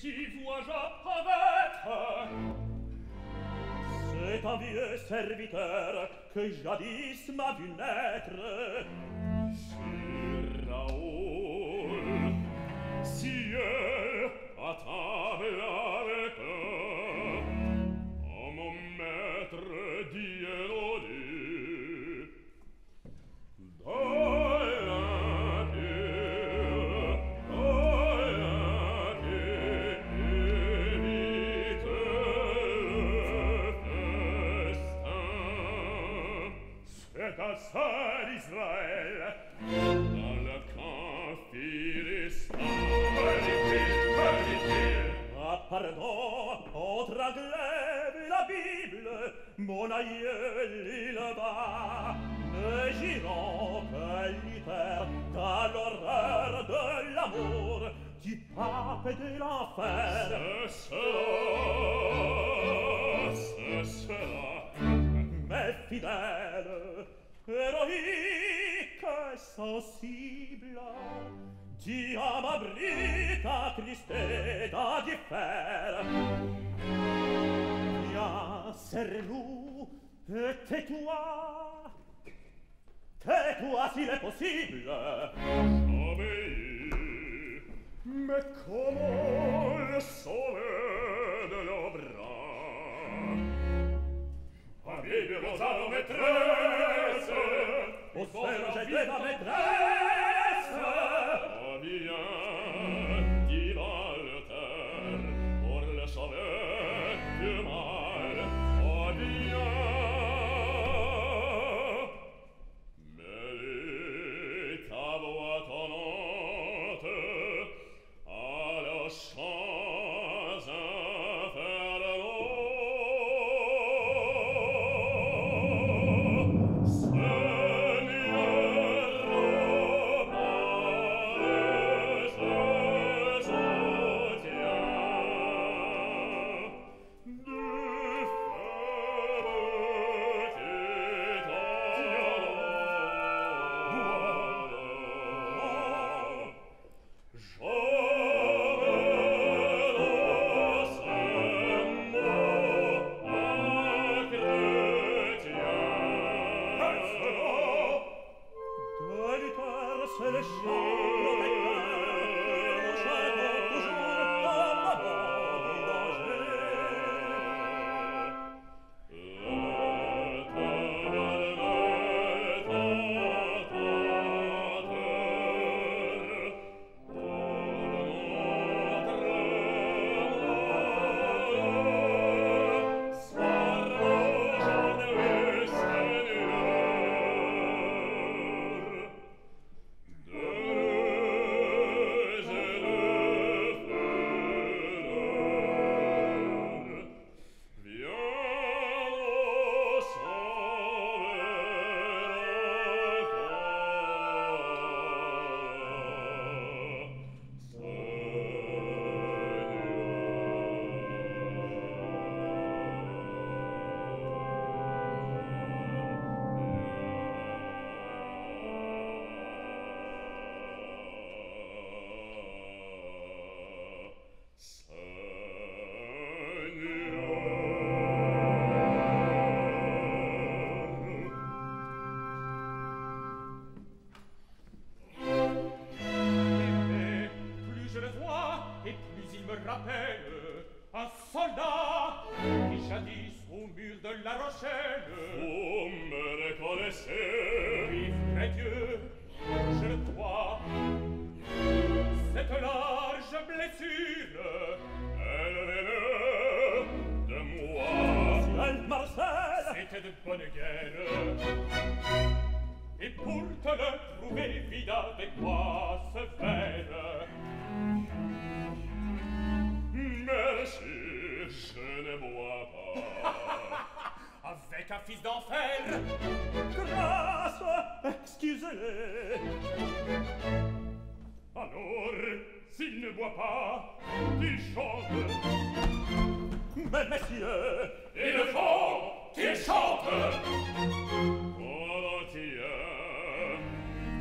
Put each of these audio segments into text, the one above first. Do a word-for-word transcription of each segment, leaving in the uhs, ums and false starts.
s'y vois apparaître. C'est un vieux serviteur que jadis m'a vu naître. Sir Raoul, si elle à table avec eux, oh mon maître d'Hierody, dans la pure, dans la pure, évite le festin. C'est un seul Israël dans le camp philistin. Ah, pardon, entre la glaive et la Bible, mon aïeul il va. Ne girons que l'hiver dans l'horreur de l'amour, du pape et de l'enfer. Ce sera, ce sera, mes fidèles, héroïque et sensible, dis à ma brite attristée d'en diffère. Viens, serre-nous, et tais-toi. Tais-toi s'il est possible. J'obéis, mais comment le sauver de nos bras? Habille Rosario, maîtresse, au serge de ma maîtresse. Oh bien, dit Voltaire, pour le sauver du mal. Oh bien, mais ta voix tonnante à la chance infernaux.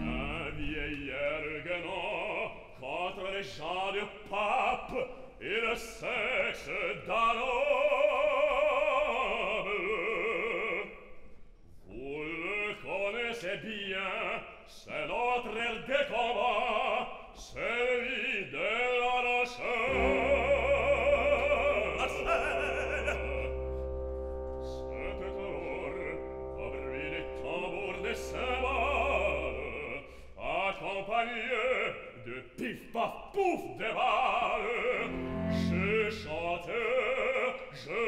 vieillard guenant contre les chants du pape, il le sexe d'un noble. Vous le connaissez bien, c'est notre aile de combat, celui de la Rochelle. Marcel! C'était alors, au bruit des tambours des cymbales, accompagné de pif-paf-pouf des balles, je chantais, je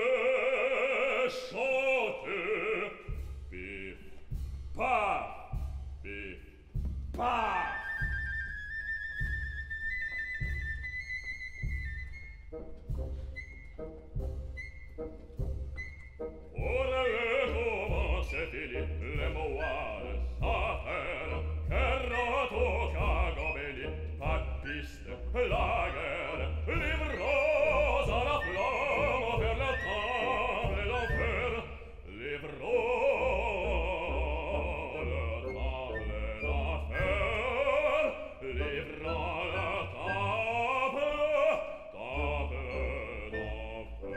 chantais, pif-paf, pif-paf. Ora le commence fili le moales affaires, che roto cagobeli, papiste, la guerre, livrosa la flamme per la table et l'enfer, livrant la table et l'enfer, livrant la table, table d'enfer.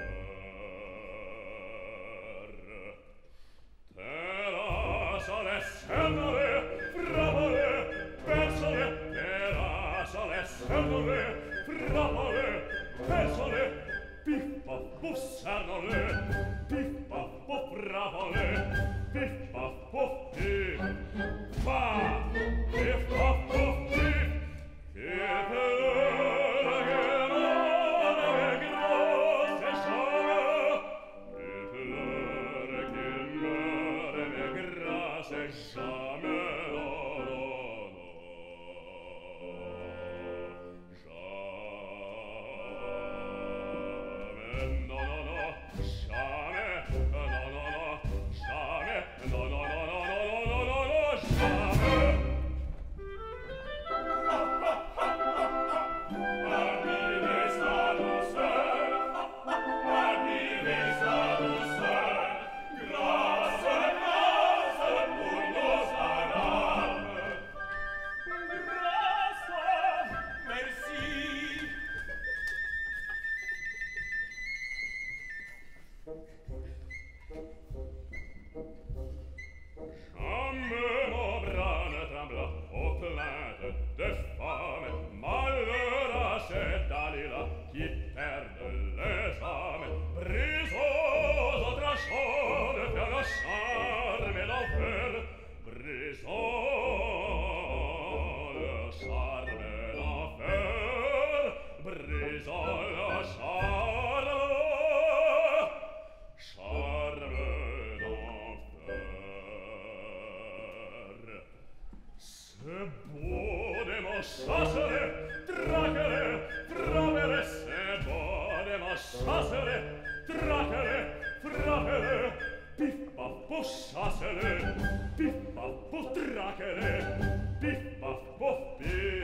Terra sole, frappole, persone, terra sole, frappole, persone, piffa, bussarnole, piffa, frappole, piffa, pif, fa, piffa, pif, che bella che male grosse sono, che bella che male grosse jamais no, no, no. Jamais no, no, no. Jamais no, no, no. Jamais no, no, no, no, no, no, no, no. Jamais. Arrive sa douceur, arrive sa douceur, grâce, grâce pour nos arabes. Grâce, merci. Jamais mon bras ne trembla aux plaintes de femmes, malheur à ces Dalila qui perdent les âmes, brisons aux tranchants de faire le charme et l'enfer, brisons le charme et l'enfer, brisons le charme, charme d'enfer. C'est beau de mon chassere, traquere, frappere, c'est beau de mon chassere, traquere, frappere, pif-paf-pouf, chassere, pif-paf-pouf, traquere, pif-paf-pouf, pif.